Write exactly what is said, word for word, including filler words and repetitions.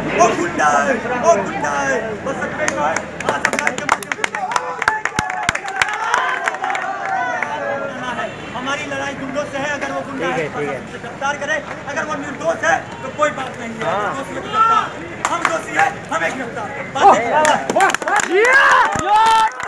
वो गुंडा है, वो गुंडा है। बस सबके जो है आज समाज के माध्यम से हमारी लड़ाई गुंडों से है। अगर वो गुंडा है तो गिरफ्तार करे, अगर वो निर्दोष है तो कोई बात नहीं है। हम दोषी है, हमें गिरफ्तार।